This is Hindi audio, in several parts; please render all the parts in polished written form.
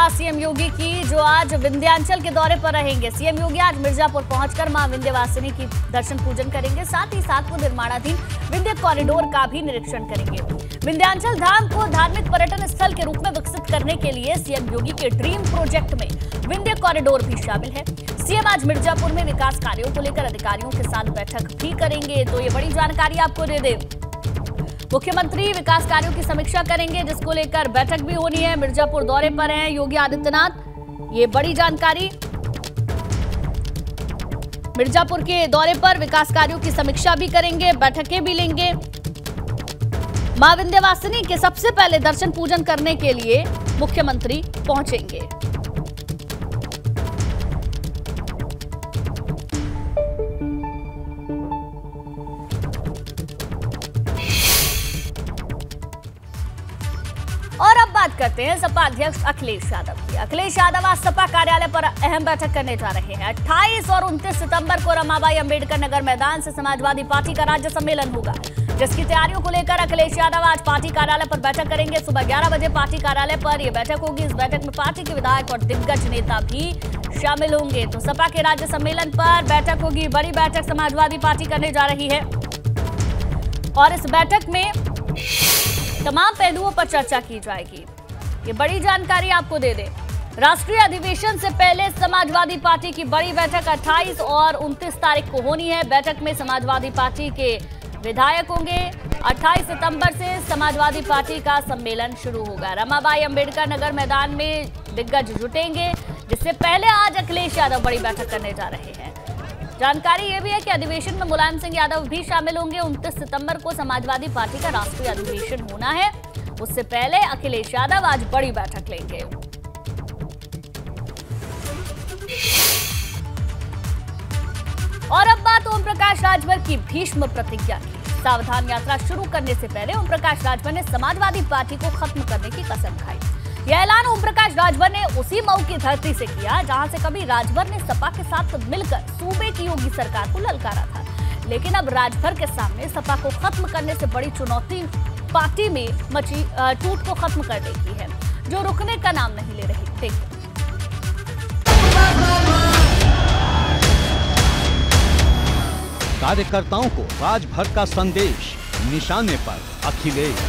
सभा सीएम योगी की, जो आज विंध्याचल के दौरे पर रहेंगे। सीएम योगी आज मिर्जापुर पहुंचकर मां विंध्यवासिनी की दर्शन पूजन करेंगे। साथ ही साथ वो निर्माणाधीन विंध्य कॉरिडोर का भी निरीक्षण करेंगे। विंध्याचल धाम को धार्मिक पर्यटन स्थल के रूप में विकसित करने के लिए सीएम योगी के ड्रीम प्रोजेक्ट में विंध्य कॉरिडोर भी शामिल है। सीएम आज मिर्जापुर में विकास कार्यों को लेकर अधिकारियों के साथ बैठक भी करेंगे। तो ये बड़ी जानकारी आपको दे दें, मुख्यमंत्री विकास कार्यों की समीक्षा करेंगे, जिसको लेकर बैठक भी होनी है। मिर्जापुर दौरे पर हैं योगी आदित्यनाथ, ये बड़ी जानकारी। मिर्जापुर के दौरे पर विकास कार्यों की समीक्षा भी करेंगे, बैठकें भी लेंगे। मां विंध्यवासिनी के सबसे पहले दर्शन पूजन करने के लिए मुख्यमंत्री पहुंचेंगे। और अब बात करते हैं सपा अध्यक्ष अखिलेश यादव की। अखिलेश यादव आज सपा कार्यालय पर अहम बैठक करने जा रहे हैं। 28 और 29 सितंबर को रमाबाई अंबेडकर नगर मैदान से समाजवादी पार्टी का राज्य सम्मेलन होगा, जिसकी तैयारियों को लेकर अखिलेश यादव आज पार्टी कार्यालय पर बैठक करेंगे। सुबह 11 बजे पार्टी कार्यालय पर यह बैठक होगी। इस बैठक में पार्टी के विधायक और दिग्गज नेता भी शामिल होंगे। तो सपा के राज्य सम्मेलन पर बैठक होगी। बड़ी बैठक समाजवादी पार्टी करने जा रही है और इस बैठक में तमाम पहलुओं पर चर्चा की जाएगी। ये बड़ी जानकारी आपको दे दें, राष्ट्रीय अधिवेशन से पहले समाजवादी पार्टी की बड़ी बैठक 28 और 29 तारीख को होनी है। बैठक में समाजवादी पार्टी के विधायक होंगे। 28 सितंबर से समाजवादी पार्टी का सम्मेलन शुरू होगा। रमाबाई अंबेडकर नगर मैदान में दिग्गज जुटेंगे, जिससे पहले आज अखिलेश यादव बड़ी बैठक करने जा रहे हैं। जानकारी यह भी है कि अधिवेशन में मुलायम सिंह यादव भी शामिल होंगे। 29 सितंबर को समाजवादी पार्टी का राष्ट्रीय अधिवेशन होना है, उससे पहले अखिलेश यादव आज बड़ी बैठक लेंगे। और अब बात ओम प्रकाश राजभर की भीष्म प्रतिज्ञा की। सावधान यात्रा शुरू करने से पहले ओम प्रकाश राजभर ने समाजवादी पार्टी को खत्म करने की कसम खाई। यह ऐलान ओम प्रकाश राजभर ने उसी मऊ की धरती से किया, जहां से कभी राजभर ने सपा के साथ मिलकर सूबे की योगी सरकार को ललकारा था। लेकिन अब राजभर के सामने सपा को खत्म करने से बड़ी चुनौती पार्टी में मची टूट को खत्म करने की है, जो रुकने का नाम नहीं ले रही। देखिए, कार्यकर्ताओं को राजभर का संदेश, निशाने पर अखिलेश।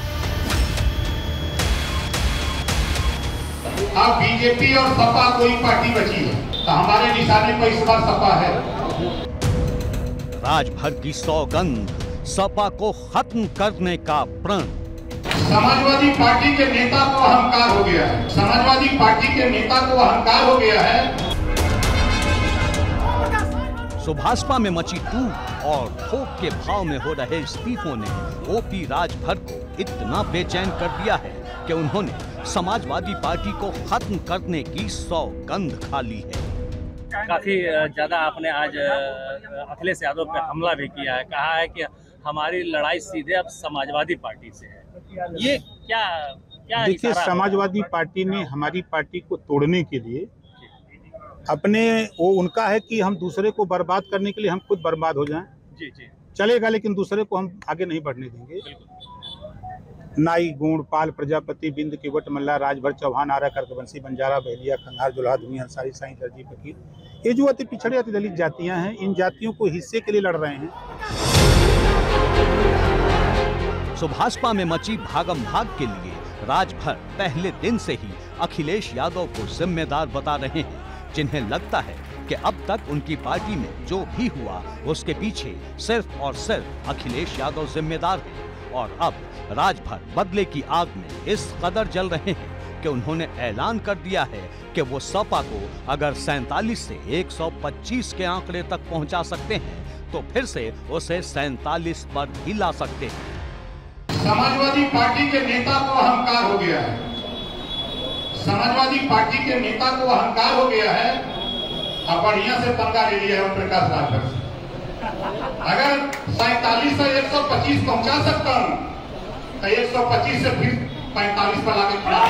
अब बीजेपी और सपा कोई पार्टी बची है तो हमारे निशाने पर इस बार सपा है। राजभर की सौगंध, सपा को खत्म करने का प्रण। समाजवादी पार्टी के नेता को अहंकार हो गया है। समाजवादी पार्टी के नेता को अहंकार हो गया है। सुभाषपा में मची टूट और थोक के भाव में हो रहे इस्तीफों ने ओपी राजभर को इतना बेचैन कर दिया है कि उन्होंने समाजवादी पार्टी को खत्म करने की सौगंध खा ली है। काफी ज्यादा आपने आज अखिलेश यादव पे हमला भी किया है, कहा है कि हमारी लड़ाई सीधे अब समाजवादी पार्टी से है। ये क्या देखिए, समाजवादी पार्टी ने हमारी पार्टी को तोड़ने के लिए अपने वो उनका है कि हम दूसरे को बर्बाद करने के लिए हम खुद बर्बाद हो जाएं। जी जी चलेगा, लेकिन दूसरे को हम आगे नहीं बढ़ने देंगे। नाई, गोंड, पाल, प्रजापति, बिंद, किवट, मल्ला, राजभर, चौहान, आरा, कर्कवंशी, बंजारा, बहलिया, खंगार, जुलाहा, दुनिया, अंसारी, साईं, दर्जी, फकीर, ये जो अति पिछड़े अति दलित जातियां हैं, इन जातियों को हिस्से के लिए लड़ रहे हैं। सुभाषपा में मची भागम भाग के लिए राजभर पहले दिन से ही अखिलेश यादव को जिम्मेदार बता रहे हैं, जिन्हें लगता है कि अब तक उनकी पार्टी में जो भी हुआ उसके पीछे सिर्फ और सिर्फ अखिलेश यादव जिम्मेदार है। और अब राजभर बदले की आग में इस कदर जल रहे हैं कि उन्होंने ऐलान कर दिया है कि वो सपा को अगर 47 से 125 के आंकड़े तक पहुंचा सकते हैं तो फिर से उसे 47 पर भी ला सकते हैं। समाजवादी पार्टी के नेता को अहंकार हो गया है। समाजवादी पार्टी के नेता को अहंकार हो गया है। अब बढ़िया से पंगा ले लिया है ओम प्रकाश राजभर से। अगर 47 से 125 पहुंचा सकता हूं तो 125 से फिर 45 पर लाके खड़ा।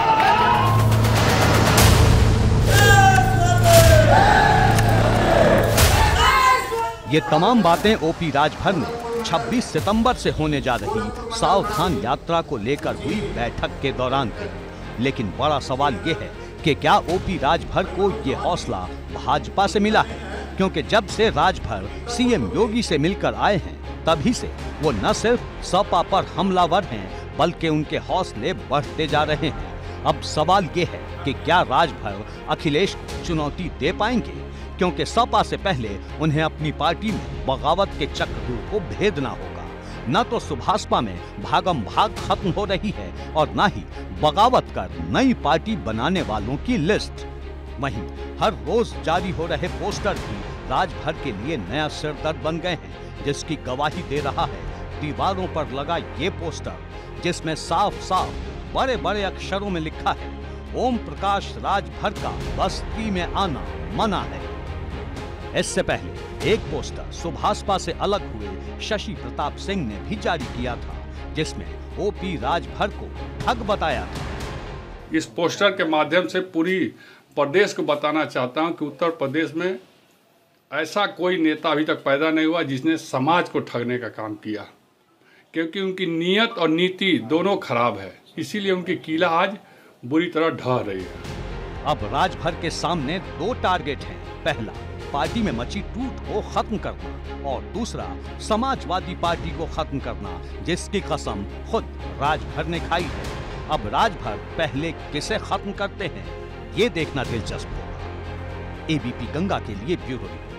ये तमाम बातें ओपी राजभर ने 26 सितंबर से होने जा रही सावधान यात्रा को लेकर हुई बैठक के दौरान की। लेकिन बड़ा सवाल ये है कि क्या ओपी राजभर को ये हौसला भाजपा से मिला है, क्योंकि जब से राजभर सीएम योगी से मिलकर आए हैं तभी से वो न सिर्फ सपा पर हमलावर हैं बल्कि उनके हौसले बढ़ते जा रहे हैं। अब सवाल ये है कि क्या राजभर अखिलेश को चुनौती दे पाएंगे, क्योंकि सपा से पहले उन्हें अपनी पार्टी में बगावत के चक्र को भेदना होगा। न तो सुभाषपा में भागम भाग खत्म हो रही है और न ही बगावत कर नई पार्टी बनाने वालों की लिस्ट। वहीं हर रोज जारी हो रहे पोस्टर भी राजभर के लिए नया सिरदर्द बन गए हैं, जिसकी गवाही दे रहा है दीवारों पर लगा ये पोस्टर, जिसमें साफ साफ बड़े बड़े अक्षरों में लिखा है, ओम प्रकाश राजभर का बस्ती में आना मना है। इससे पहले एक पोस्टर सुभाषपा से अलग हुए शशि प्रताप सिंह ने भी जारी किया था, जिसमें ओपी राजभर को ठग बताया था। इस पोस्टर के माध्यम से पूरी प्रदेश को बताना चाहता हूं कि उत्तर प्रदेश में ऐसा कोई नेता अभी तक पैदा नहीं हुआ जिसने समाज को ठगने का काम किया, क्योंकि उनकी नीयत और नीति दोनों खराब है, इसीलिए उनकी किला आज बुरी तरह ढह रही है। अब राजभर के सामने दो टारगेट हैं। पहला, पार्टी में मची टूट को खत्म करना और दूसरा, समाजवादी पार्टी को खत्म करना, जिसकी कसम खुद राजभर ने खाई है। अब राजभर पहले किसे खत्म करते हैं, ये देखना दिलचस्प होगा। एबीपी गंगा के लिए ब्यूरो रिपोर्ट।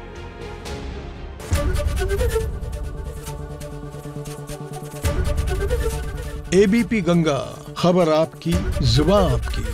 एबीपी गंगा, खबर आपकी, जुबान आपकी।